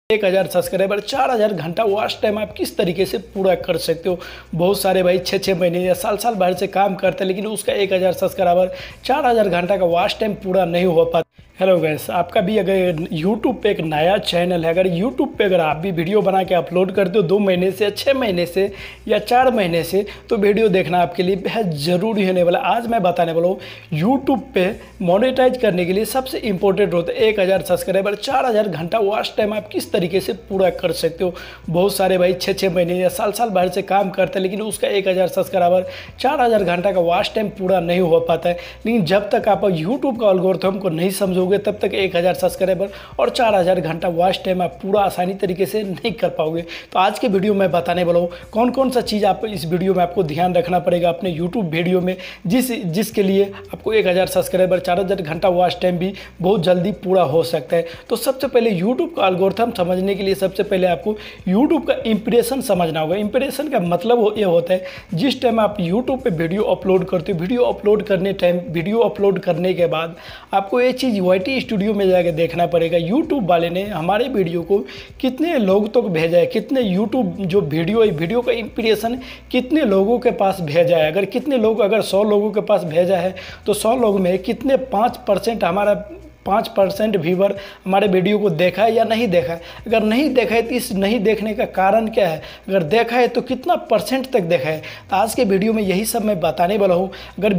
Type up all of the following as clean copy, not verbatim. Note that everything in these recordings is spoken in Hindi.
1000 सब्सक्राइबर 4000 घंटा वॉच टाइम आप किस तरीके से पूरा कर सकते हो। बहुत सारे भाई 6-6 महीने या साल भर से काम करते हैं, लेकिन उसका 1000 सब्सक्राइबर 4000 घंटा का वॉच टाइम पूरा नहीं हो पाता। हेलो गैस, आपका भी अगर यूट्यूब पे एक नया चैनल है, अगर यूट्यूब पे अगर आप भी वीडियो बना के अपलोड करते हो 2 महीने से, 6 महीने से या 4 महीने से, तो वीडियो देखना आपके लिए बेहद ज़रूरी होने वाला। आज मैं बताने वाला हूँ यूट्यूब पे मोनेटाइज करने के लिए सबसे इंपॉर्टेंट होता है 1000 सब्सक्राइबर 4000 घंटा वॉच टाइम आप किस तरीके से पूरा कर सकते हो। बहुत सारे भाई 6-6 महीने या साल भर से काम करते हैं, लेकिन उसका 1000 सब्सक्राइबर 4000 घंटा का वॉच टाइम पूरा नहीं हो पाता है। लेकिन जब तक आप यूट्यूब का एल्गोरिथम को नहीं समझोगे तब तक 1000 सब्सक्राइबर और 4000 घंटा वॉच टाइम आप पूरा आसानी तरीके से नहीं कर पाओगे। तो आज के वीडियो में बताने वाला हूँ कौन कौन सा चीज़ आप इस वीडियो में आपको ध्यान रखना पड़ेगा अपने यूट्यूब वीडियो में, जिसके लिए आपको 1000 सब्सक्राइबर 4000 घंटा वॉच टाइम भी बहुत जल्दी पूरा हो सकता है। तो सबसे पहले यूट्यूब का एल्गोरिथम समझने के लिए सबसे पहले आपको यूट्यूब का इंप्रेशन समझना होगा। इंप्रेशन का मतलब ये होता है जिस टाइम आप यूट्यूब पे वीडियो अपलोड करते हो, वीडियो अपलोड करने के बाद आपको ये चीज़ YT स्टूडियो में जाकर देखना पड़ेगा यूट्यूब वाले ने हमारे वीडियो को कितने लोग तक भेजा है, कितने यूट्यूब जो वीडियो का इंप्रेशन कितने लोगों के पास भेजा है। अगर 100 लोगों के पास भेजा है तो 100 लोग में कितने 5% व्यूवर हमारे वीडियो को देखा है या नहीं देखा है। अगर नहीं देखा है तो इस नहीं देखने का कारण क्या है, अगर देखा है तो कितना % तक देखा है। तो आज के वीडियो में यही सब मैं बताने वाला हूँ। अगर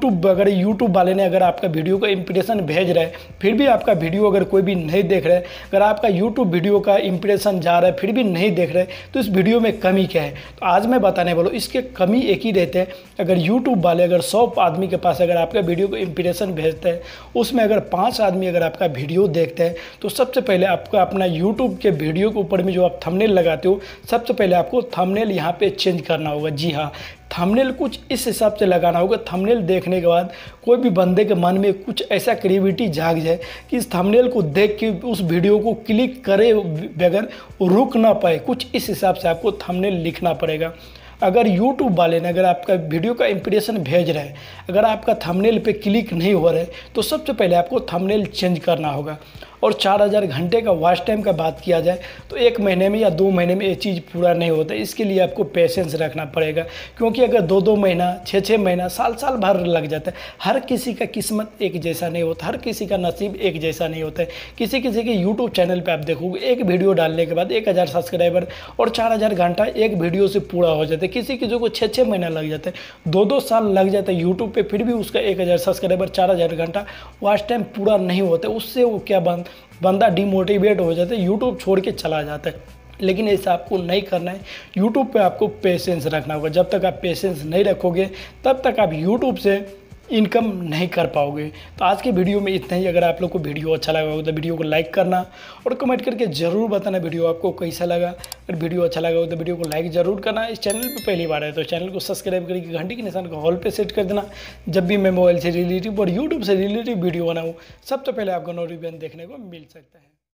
यूट्यूब वाले ने अगर आपका वीडियो का इंप्रेशन भेज रहा है फिर भी आपका वीडियो अगर कोई भी नहीं देख रहा है, अगर आपका यूट्यूब वीडियो का इंप्रेशन जा रहा है फिर भी नहीं देख रहे, तो इस वीडियो में कमी क्या है। तो आज मैं बताने वाला हूँ इसके कमी एक ही रहते हैं। अगर यूट्यूब वाले अगर 100 आदमी के पास अगर आपका वीडियो को इंप्रेशन भेजते हैं, उसमें अगर 5 आदमी अगर आपका वीडियो देखते हैं, तो सबसे पहले आपको अपना यूट्यूब के वीडियो के ऊपर में जो आप थंबनेल लगाते हो, सबसे पहले आपको थंबनेल यहाँ पे चेंज करना होगा। जी हाँ, थंबनेल कुछ इस हिसाब से लगाना होगा। थंबनेल देखने के बाद कोई भी बंदे के मन में कुछ ऐसा क्रिएटिविटी जाग जाए कि इस थंबनेल को देख के उस वीडियो को क्लिक करे बगैर रुक ना पाए, कुछ इस हिसाब से आपको थंबनेल लिखना पड़ेगा। अगर यूट्यूब वाले ने अगर आपका वीडियो का इंप्रेशन भेज रहा है, अगर आपका थंबनेल पे क्लिक नहीं हो रहा है, तो सबसे पहले आपको थंबनेल चेंज करना होगा। और 4000 घंटे का वॉच टाइम का बात किया जाए तो 1 महीने में या 2 महीने में ये चीज़ पूरा नहीं होता। इसके लिए आपको पेशेंस रखना पड़ेगा, क्योंकि अगर 2-2 महीना 6-6 महीना साल भर लग जाता है। हर किसी का किस्मत एक जैसा नहीं होता, हर किसी का नसीब एक जैसा नहीं होता है। किसी के यूट्यूब चैनल पर आप देखोगे एक वीडियो डालने के बाद 1000 सब्सक्राइबर और 4000 घंटा एक वीडियो से पूरा हो जाता है। किसी को 6-6 महीना लग जाता है, 2-2 साल लग जाता है यूट्यूब पे, फिर भी उसका 1000 सब्सक्राइबर 4000 घंटा वॉच टाइम पूरा नहीं होता। उससे वो क्या बंदा डिमोटिवेट हो जाता है, यूट्यूब छोड़ के चला जाता है। लेकिन ऐसा आपको नहीं करना है। यूट्यूब पे आपको पेशेंस रखना होगा। जब तक आप पेशेंस नहीं रखोगे तब तक आप यूट्यूब से इनकम नहीं कर पाओगे। तो आज के वीडियो में इतना ही। अगर आप लोग को वीडियो अच्छा लगा हो तो वीडियो को लाइक करना और कमेंट करके ज़रूर बताना वीडियो आपको कैसा लगा। अगर वीडियो अच्छा लगा हो तो वीडियो को लाइक ज़रूर करना। इस चैनल पे पहली बार है तो चैनल को सब्सक्राइब करके घंटी के निशान को ऑल पे सेट कर देना। जब भी मैं मोबाइल से रिलेटिव और यूट्यूब से रिलेटिव वीडियो बनाऊँ सबसे पहले आपको नोटिफिकेशन देखने को मिल सकता है।